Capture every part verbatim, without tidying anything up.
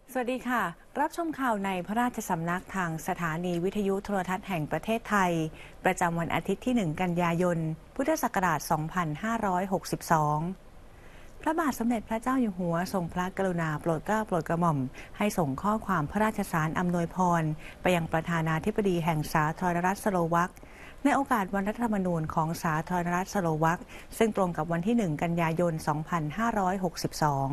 สวัสดีค่ะรับชมข่าวในพระราชสำนักทางสถานีวิทยุโทรทัศน์แห่งประเทศไทยประจำวันอาทิตย์ที่หนึ่งกันยายนพุทธศักราชสองพันห้าร้อยหกสิบสองพระบาทสมเด็จพระเจ้าอยู่หัวทรงพระกรุณาโปรดเกล้าโปรดกระหม่อมให้ส่งข้อความพระราชสารอำนวยพรไปยังประธานาธิบดีแห่งสาธารณรัฐสโลวักในโอกาสวันรัฐธรรมนูญของสาธารณรัฐสโลวักซึ่งตรงกับวันที่หนึ่งกันยายนสองพันห้าร้อยหกสิบสอง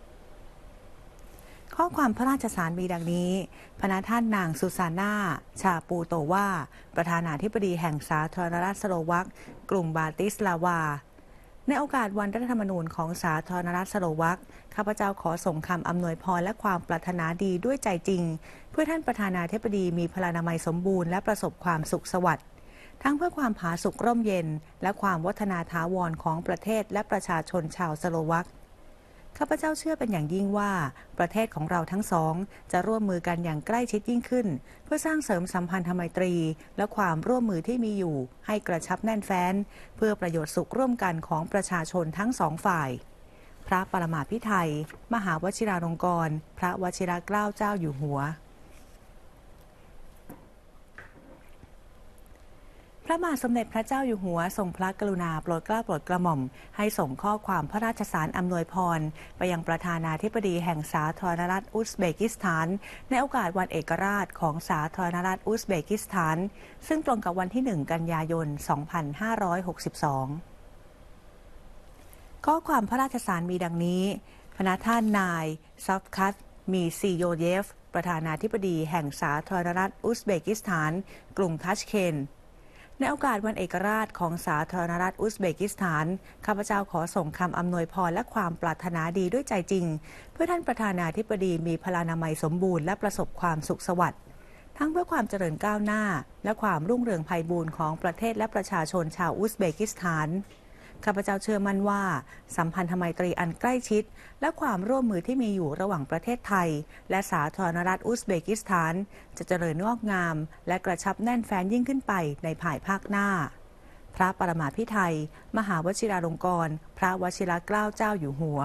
ข้อความพระราชสารมีดังนี้พระท่านนางซูซาน่า ชาปูโตวาประธานาธิบดีแห่งสาธารณรัฐสโลวักกรุงบาติสลาวาในโอกาสวันรัฐธรรมนูญของสาธารณรัฐสโลวักข้าพเจ้าขอส่งคำอำนวยพรและความปรารถนาดีด้วยใจจริงเพื่อท่านประธานาธิบดีมีพลานามัยสมบูรณ์และประสบความสุขสวัสดิ์ทั้งเพื่อความผาสุกร่มเย็นและความวัฒนาถาวรของประเทศและประชาชนชาวสโลวักข้าพเจ้าเชื่อเป็นอย่างยิ่งว่าประเทศของเราทั้งสองจะร่วมมือกันอย่างใกล้ชิดยิ่งขึ้นเพื่อสร้างเสริมสัมพันธไมตรีและความร่วมมือที่มีอยู่ให้กระชับแน่นแฟ้นเพื่อประโยชน์สุขร่วมกันของประชาชนทั้งสองฝ่ายพระปรมาภิไธยมหาวชิราลงกรณ์พระวชิรเกล้าเจ้าอยู่หัวพระบาทสมเด็จพระเจ้าอยู่หัวทรงพระกรุณาโปรดเกล้าโปรดกระหม่อมให้ส่งข้อความพระราชสารอำนวยพรไปยังประธานาธิบดีแห่งสาธารณรัฐอุซเบกิสถานในโอกาสวันเอกราชของสาธารณรัฐอุซเบกิสถานซึ่งตรงกับวันที่หนึ่งกันยายนสองพันห้าร้อยหกสิบสองข้อความพระราชสารมีดังนี้พระท่านนายซัฟคัตมีซีโยเยฟประธานาธิบดีแห่งสาธารณรัฐอุซเบกิสถานกรุงทัชเคนในโอกาสวันเอกราชของสาธารณรัฐอุซเบกิสถานข้าพเจ้าขอส่งคำอำนวยพรและความปรารถนาดีด้วยใจจริงเพื่อท่านประธานาธิบดีมีพลานามัยสมบูรณ์และประสบความสุขสวัสดิ์ทั้งเพื่อความเจริญก้าวหน้าและความรุ่งเรืองไพบูลย์ของประเทศและประชาชนชาวอุซเบกิสถานข้าพเจ้าเชื่อมั่นว่าสัมพันธไมตรีอันใกล้ชิดและความร่วมมือที่มีอยู่ระหว่างประเทศไทยและสาธารณรัฐอุซเบกิสถานจะเจริญงอกงามและกระชับแน่นแฟ้นยิ่งขึ้นไปในภายภาคหน้าพระปรมาภิไธยมหาวชิราลงกรณ์พระวชิรเกล้าเจ้าอยู่หัว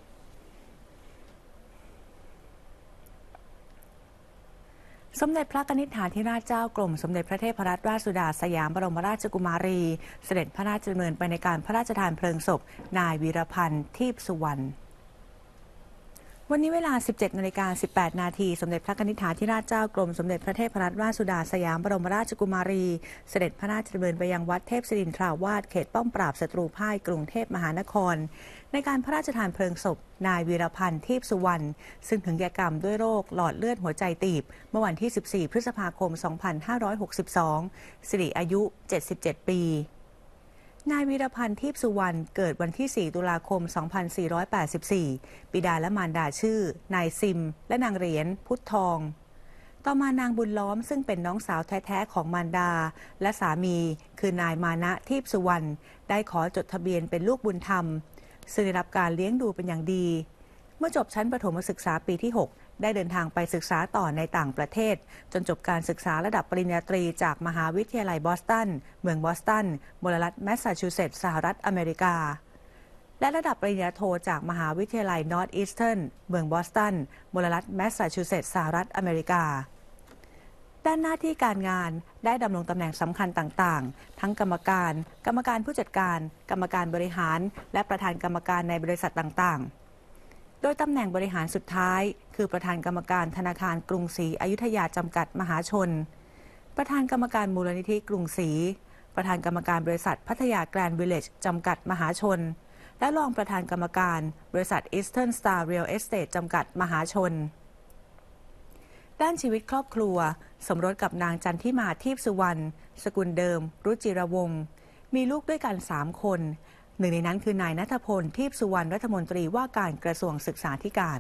สมเด็จพระกนิษฐาธิราชเจ้ากรมสมเด็จพระเทพรัตนราชสุดาสยามบรมราชกุมารีเสด็จพระราชดำเนินไปในการพระราชทานเพลิงศพนายวีรพันธ์ทีพสุวรรณวันนี้เวลา สิบเจ็ดนาฬิกาสิบแปดนาทีสมเด็จพระกนิษฐาธิราชเจ้ากรมสมเด็จพระเทพรัตนราชสุดาสยามบรมราชกุมารีเสด็จพระราชดำเนินไปยังวัดเทพศิรินทราวาสเขตป้อมปราบศัตรูพ่ายกรุงเทพมหานครในการพระราชทานเพลิงศพนายวีรพันธ์ทีพสุวรรณซึ่งถึงแก่กรรมด้วยโรคหลอดเลือดหัวใจตีบเมื่อวันที่สิบสี่พฤษภาคมสองพันห้าร้อยหกสิบสองสิริอายุเจ็ดสิบเจ็ดปีนายวีรพันธ์ทีพสุวรรณเกิดวันที่สี่ตุลาคมสองพันสี่ร้อยแปดสิบสี่บิดาและมารดาชื่อนายซิมและนางเหรียญพุทธทองต่อมานางบุญล้อมซึ่งเป็นน้องสาวแท้ๆของมารดาและสามีคือนายมานะทีพสุวรรณได้ขอจดทะเบียนเป็นลูกบุญธรรมซึ่งได้รับการเลี้ยงดูเป็นอย่างดีเมื่อจบชั้นประถมศึกษาปีที่หกได้เดินทางไปศึกษาต่อในต่างประเทศจนจบการศึกษาระดับปริญญาตรีจากมหาวิทยาลัยบอสตันเมืองบอสตันมลรัฐแมสซาชูเซตส์สหรัฐอเมริกาและระดับปริญญาโทจากมหาวิทยาลัยนอร์ทอีสเทิร์นเมืองบอสตันมลรัฐแมสซาชูเซตส์สหรัฐอเมริกาด้านหน้าที่การงานได้ดำรงตำแหน่งสำคัญต่างๆทั้งกรรมการกรรมการผู้จัดการกรรมการบริหารและประธานกรรมการในบริษัทต่างๆโดยตำแหน่งบริหารสุดท้ายคือประธานกรรมการธนาคารกรุงศรีอยุธยาจำกัดมหาชนประธานกรรมการมูลนิธิกรุงศรีประธานกรรมการบริษัทพัทยาแกรนด์วิลเลจจำกัดมหาชนและรองประธานกรรมการบริษัท Eastern Star Real Estate จำกัดมหาชนด้านชีวิตครอบครัวสมรสกับนางจันทิมาทีพสุวรรณสกุลเดิมรุจิรวงศ์มีลูกด้วยกันสามคนหนึ่งในนั้นคือนายณัฐพลทีพสุวรรณรัฐมนตรีว่าการกระทรวงศึกษาธิการ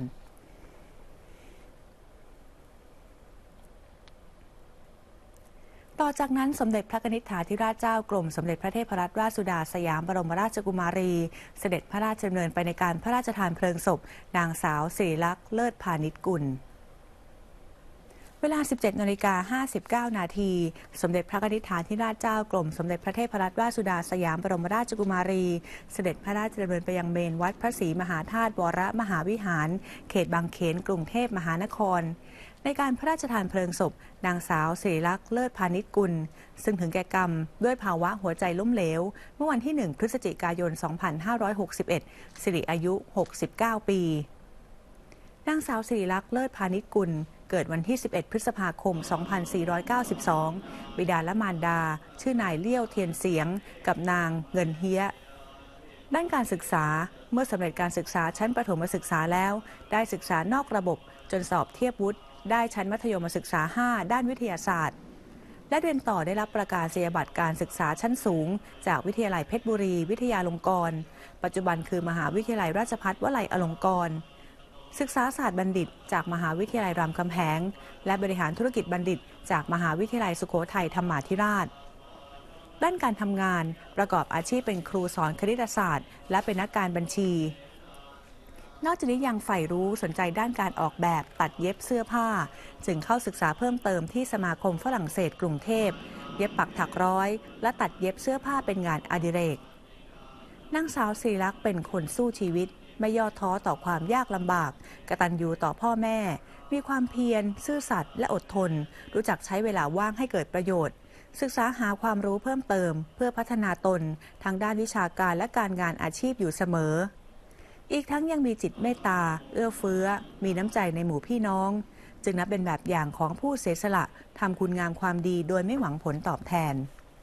ต่อจากนั้นสมเด็จพระกนิษฐาธิราชเจ้ากรมสมเด็จพระเทพรัตนราชสุดาสยามบรมราชกุมารีเสด็จพระราชดำเนินไปในการพระราชทานเพลิงศพนางสาวศิริลักษณ์เลิศพานิชกุลเวลา สิบเจ็ดนาฬิกาห้าสิบเก้า นาที สมเด็จพระนิธิฐานธิราชเจ้ากรมสมเด็จพระเทพรัตนราชสุดาสยามบรมราชกุมารี เสด็จพระราชดำเนินไปยังเมนวัดพระศรีมหาธาตุวรมหาวิหาร เขตบางเขน กรุงเทพมหานคร ในการพระราชทานเพลิงศพนางสาวศิริลักษณ์เลิศพานิชกุลซึ่งถึงแก่กรรมด้วยภาวะหัวใจล้มเหลวเมื่อวันที่ หนึ่ง พฤศจิกายน สองพันห้าร้อยหกสิบเอ็ด สิริอายุ หกสิบเก้า ปีนางสาวศิริลักษณ์เลิศพานิชกุลเกิดวันที่ สิบเอ็ด พฤษภาคม สองพันสี่ร้อยเก้าสิบสอง บิดาและมารดาชื่อนายเลี้ยวเทียนเสียงกับนางเงินเฮียด้านการศึกษาเมื่อสำเร็จการศึกษาชั้นประถมศึกษาแล้วได้ศึกษานอกระบบจนสอบเทียบวุฒิได้ชั้นมัธยมศึกษา ห้า ด้านวิทยาศาสตร์และเรียนต่อได้รับประกาศนียบัตรการศึกษาชั้นสูงจากวิทยาลัยเพชรบุรีวิทยาลงกรณ์ปัจจุบันคือมหาวิทยาลัยราชภัฏวลัยอลงกรณ์ศึกษาศาสตร์บัณฑิตจากมหาวิทยาลัยรามคำแหงและบริหารธุรกิจบัณฑิตจากมหาวิทยาลัยสุโขทัยธรรมาธิราชด้านการทำงานประกอบอาชีพเป็นครูสอนคณิตศาสตร์และเป็นนักการบัญชีนอกจากนี้ยังใฝ่รู้สนใจด้านการออกแบบตัดเย็บเสื้อผ้าจึงเข้าศึกษาเพิ่มเติมที่สมาคมฝรั่งเศสกรุงเทพเย็บปักถักร้อยและตัดเย็บเสื้อผ้าเป็นงานอดิเรกนางสาวศิริลักษณ์เป็นคนสู้ชีวิตไม่ย่อท้อต่อความยากลำบากกตัญญูต่อพ่อแม่มีความเพียรซื่อสัตย์และอดทนรู้จักใช้เวลาว่างให้เกิดประโยชน์ศึกษาหาความรู้เพิ่มเติมเพื่อพัฒนาตนทางด้านวิชาการและการงานอาชีพอยู่เสมออีกทั้งยังมีจิตเมตตาเอื้อเฟื้อมีน้ำใจในหมู่พี่น้องจึงนับเป็นแบบอย่างของผู้เสียสละทำคุณงามความดีโดยไม่หวังผลตอบแทน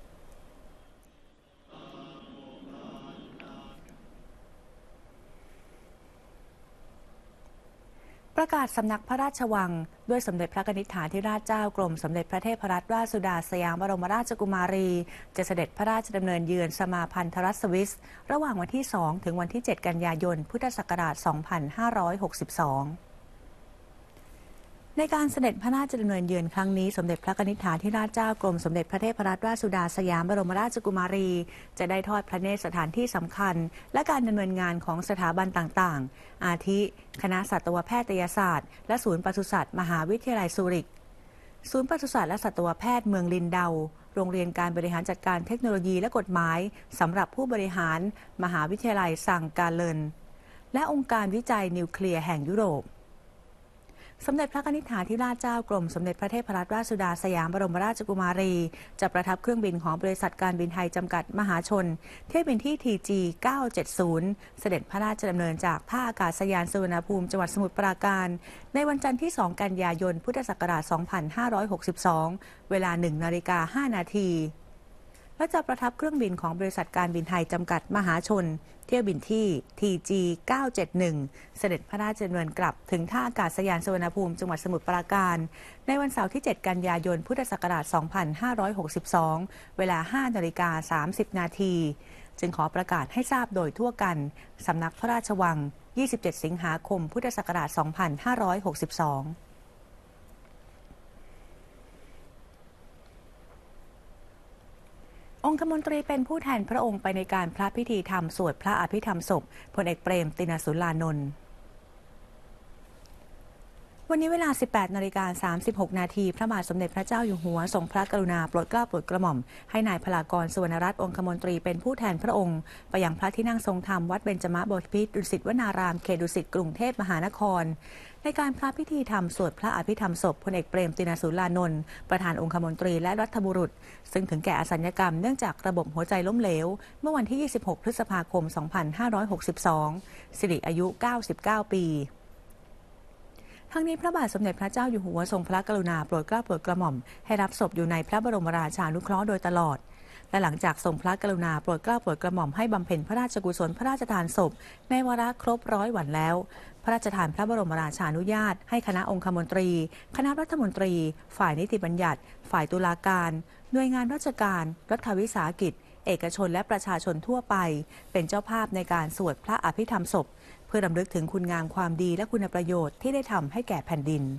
ประกาศสำนักพระราชวังด้วยสมเด็จพระนิธิฐานธิราชเจ้ากรมสมเด็จพระเทพรัตนราชสุดาสยามบรมราชกุมารีจะเสด็จพระราชดำเนินเยือนสมาพันธรัฐสวิสระหว่างวันที่ สอง ถึงวันที่ เจ็ด กันยายน พุทธศักราช สองพันห้าร้อยหกสิบสองในการเสด็จพระราชดำเนินเยือนครั้งนี้สมเด็จพระนิธิฐานธิราชเจ้ากรมสมเด็จพระเทพรัตนราชสุดาสยามบรมราชกุมารีจะได้ทอดพระเนตรสถานที่สำคัญและการดำเนินงานของสถาบันต่างๆอาทิคณะสัตวแพทยศาสตร์และศูนย์ปศุสัตว์มหาวิทยาลัยซูริกศูนย์ปศุสัตว์และสัตวแพทย์เมืองลินเดาโรงเรียนการบริหารจัดการเทคโนโลยีและกฎหมายสำหรับผู้บริหารมหาวิทยาลัยซังการเลนและองค์การวิจัยนิวเคลียร์แห่งยุโรปสมเด็จพระนิธิฐานธิราชเจ้ากรมสมเด็จพระเทพรัตนราชสุดาสยามบรมราชกุมารีจะประทับเครื่องบินของบริษัทการบินไทยจำกัดมหาชนเที่ยวบินที่ ที จี เก้าเจ็ดศูนย์ เสด็จพระราชดำเนินจากท่าอากาศยานสุวรรณภูมิจังหวัดสมุทรปราการในวันจันทร์ที่ สอง กันยายน พุทธศักราช สองพันห้าร้อยหกสิบสอง เวลา หนึ่งนาฬิกาห้านาทีและจะประทับเครื่องบินของบริษัทการบินไทยจำกัดมหาชนเที่ยวบินที่ ที จี เก้าเจ็ดหนึ่ง เสด็จพระราชดำเนินกลับถึงท่าอากาศยานสุวรรณภูมิจังหวัดสมุทรปราการในวันเสาร์ที่ เจ็ด กันยายน พุทธศักราช สองพันห้าร้อยหกสิบสอง เวลา ห้านาฬิกาสามสิบนาทีจึงขอประกาศให้ทราบโดยทั่วกันสำนักพระราชวัง ยี่สิบเจ็ด สิงหาคม พุทธศักราช สองพันห้าร้อยหกสิบสององคมนตรีเป็นผู้แทนพระองค์ไปในการพระพิธีธรรมสวดพระอภิธรรมศพพลเอกเปรมติณสุรานนท์วันนี้เวลา สิบแปดนาฬิกาสามสิบหกนาทีพระบาทสมเด็จพระเจ้าอยู่หัวทรงพระกรุณาโปรดเกล้าโปรดกระหม่อมให้นายพลากรสุวรรณรัตน์องคมนตรีเป็นผู้แทนพระองค์ไปยังพระที่นั่งทรงธรรมวัดเบญจมบพิตรดุสิตวนารามเขตดุสิตกรุงเทพมหานครในการพระพิธีธรรมสวดพระอภิธรรมศพพลเอกเปรมติณสุรานนท์ประธานองคมนตรีและรัฐบุรุษซึ่งถึงแก่อสัญกรรมเนื่องจากระบบหัวใจล้มเหลวเมื่อวันที่ ยี่สิบหก พฤษภาคม สองพันห้าร้อยหกสิบสองสิริอายุ เก้าสิบเก้า ปีทั้งนี้พระบาทสมเด็จพระเจ้าอยู่หัวทรงพระกรุณาโปรดเกล้าโปรดกระหม่อมให้รับศพอยู่ในพระบรมราชานุเคราะห์โดยตลอดและหลังจากทรงพระกรุณาโปรดเกล้าโปรดกระหม่อมให้บำเพ็ญพระราชกุศลพระราชทานศพในวาระครบร้อยวันแล้วพระราชทานพระบรมราชานุญาตให้คณะองคมนตรีคณะรัฐมนตรีฝ่ายนิติบัญญัติฝ่ายตุลาการหน่วยงานราชการรัฐวิสาหกิจเอกชนและประชาชนทั่วไปเป็นเจ้าภาพในการสวดพระอภิธรรมศพเพื่อรำลึกถึงคุณงามความดีและคุณประโยชน์ที่ได้ทำให้แก่แผ่นดิน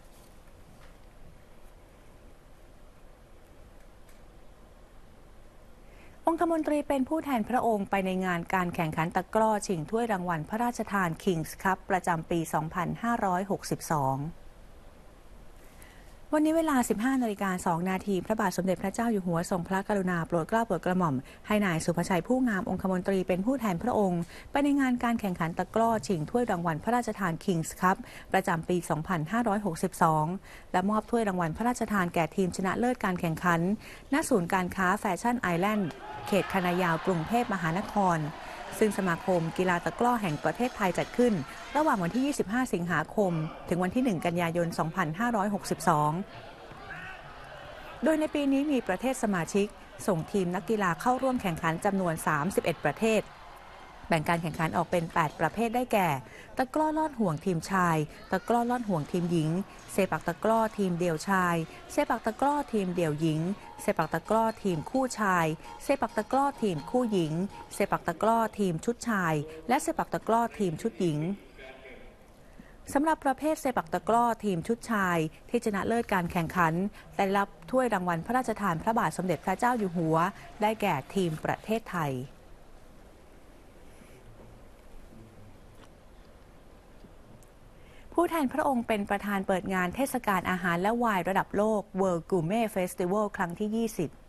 องคมนตรีเป็นผู้แทนพระองค์ไปในงานการแข่งขันตะกร้อชิงถ้วยรางวัลพระราชทาน Kings Cup ประจำปี สองพันห้าร้อยหกสิบสองวันนี้เวลา สิบห้านาฬิกาสองนาทีพระบาทสมเด็จพระเจ้าอยู่หัวทรงพระกรุณาโปรดเกล้าโปรดกระหม่อมให้นายสุภชัยผู้งามองคมนตรีเป็นผู้แทนพระองค์ไปในงานการแข่งขันตะกร้อชิงถ้วยรางวัลพระราชทาน Kings Cup ประจำปี สองพันห้าร้อยหกสิบสอง และมอบถ้วยรางวัลพระราชทานแก่ทีมชนะเลิศการแข่งขันณศูนย์การค้าแฟชั่นไอแลนด์เขตคณะยาวกรุงเทพมหานครซึ่งสมาคมกีฬาตะกร้อแห่งประเทศไทยจัดขึ้นระหว่างวันที่ ยี่สิบห้า สิงหาคมถึงวันที่ หนึ่ง กันยายน สองพันห้าร้อยหกสิบสองโดยในปีนี้มีประเทศสมาชิกส่งทีมนักกีฬาเข้าร่วมแข่งขันจำนวน สามสิบเอ็ด ประเทศแบ่งการแข่งขันออกเป็น แปด ประเภทได้แก่ ตะกร้อลอดห่วงทีมชาย ตะกร้อลอดห่วงทีมหญิง เซปักตะกร้อทีมเดี่ยวชาย เซปักตะกร้อทีมเดี่ยวหญิง เซปักตะกร้อทีมคู่ชาย เซปักตะกร้อทีมคู่หญิง เซปักตะกร้อทีมชุดชาย และเซปักตะกร้อทีมชุดหญิงสำหรับประเภทเซปักตะกร้อทีมชุดชายที่ชนะเลิศการแข่งขันได้รับถ้วยรางวัลพระราชทานพระบาทสมเด็จพระเจ้าอยู่หัวได้แก่ทีมประเทศไทยผู้แทนพระองค์เป็นประธานเปิดงานเทศกาลอาหารและไวน์ระดับโลก World Gourmet Festival ครั้งที่ ยี่สิบ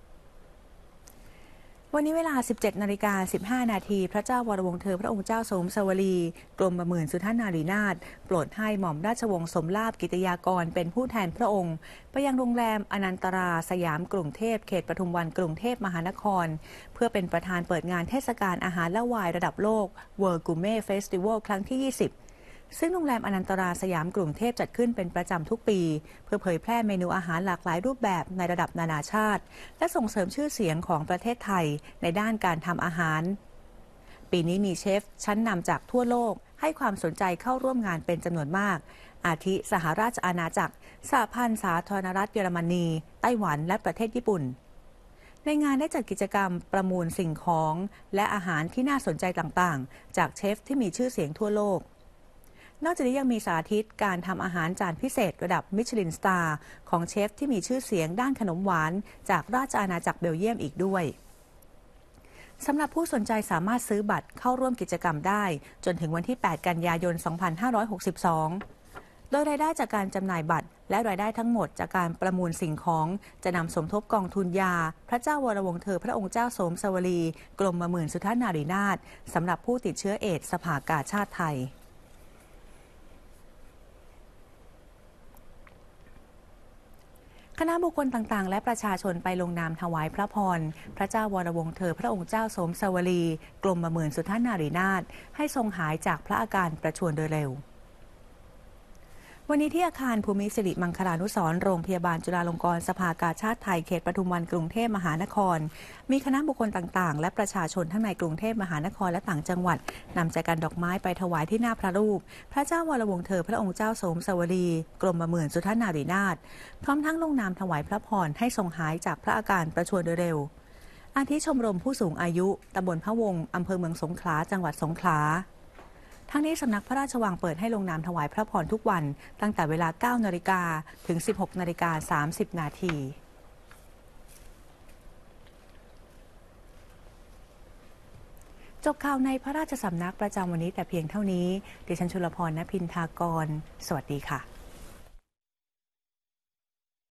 วันนี้เวลา สิบเจ็ดนาฬิกาสิบห้านาทีพระเจ้าวรวงศ์เธอพระองค์เจ้าสมสวลีกรมหมื่นสุทัศนารีนาถโปรดให้หม่อมราชวงศ์สมลาภกิติยากรเป็นผู้แทนพระองค์ไปยังโรงแรมอนันตราสยามกรุงเทพเขตปทุมวันกรุงเทพมหานครเพื่อเป็นประธานเปิดงานเทศกาลอาหารและไวน์ระดับโลก World Gourmet Festival ครั้งที่ ยี่สิบซึ่งโรงแรมอนันตราสยามกรุงเทพจัดขึ้นเป็นประจำทุกปีเพื่อเผยแพร่เมนูอาหารหลากหลายรูปแบบในระดับนานาชาติและส่งเสริมชื่อเสียงของประเทศไทยในด้านการทำอาหารปีนี้มีเชฟชั้นนำจากทั่วโลกให้ความสนใจเข้าร่วมงานเป็นจำนวนมากอาทิสหราชอาณาจักรสหพันธ์สาธารณรัฐเยอรมนีไต้หวันและประเทศญี่ปุ่นในงานได้จัดกิจกรรมประมูลสิ่งของและอาหารที่น่าสนใจต่างๆจากเชฟที่มีชื่อเสียงทั่วโลกนอกจากนี้ยังมีสาธิตการทำอาหารจานพิเศษระดับมิชลินสตาร์ของเชฟที่มีชื่อเสียงด้านขนมหวานจากราชอาณาจักรเบลเยียมอีกด้วยสำหรับผู้สนใจสามารถซื้อบัตรเข้าร่วมกิจกรรมได้จนถึงวันที่ แปด กันยายน สองพันห้าร้อยหกสิบสองโดยรายได้จากการจำหน่ายบัตรและรายได้ทั้งหมดจากการประมูลสิ่งของจะนำสมทบกองทุนยาพระเจ้าวรวงศ์เธอพระองค์เจ้าสมสวลีกรมหมื่นสุทัศนารีนาถสำหรับผู้ติดเชื้อเอดส์สภากาชาดไทยคณะบุคคลต่างๆและประชาชนไปลงนามถวายพระพรพระเจ้าวรวงศ์เธอพระองค์เจ้าสมสวลีกรมหมื่นสุทัศนารีนาถให้ทรงหายจากพระอาการประชวรโดยเร็ววันนี้ที่อาคารภูมิสิริมังคลานุสรณ์โรงพยาบาลจุฬาลงกรณ์สภากาชาดไทยเขตปทุมวันกรุงเทพมหานครมีคณะบุคคลต่างๆและประชาชนทั้งในกรุงเทพมหานครและต่างจังหวัดนำใจกันดอกไม้ไปถวายที่หน้าพระรูปพระเจ้าวรวงศ์เธอพระองค์เจ้าสมสวลีกรมหมื่นสุทัศนารีนาถพร้อมทั้งลงนามถวายพระพรให้ทรงหายจากพระอาการประชวรโดยเร็วอาทิชมรมผู้สูงอายุตำบลพะวงอำเภอเมืองสงขลาจังหวัดสงขลาทั้งนี้สำนักพระราชวังเปิดให้ลงนามถวายพระพรทุกวันตั้งแต่เวลา เก้านาฬิกา ถึง สิบหกนาฬิกาสามสิบนาทีจบข่าวในพระราชสำนักประจำวันนี้แต่เพียงเท่านี้ดิฉันชุลพร ณ พินทากรสวัสดีค่ะ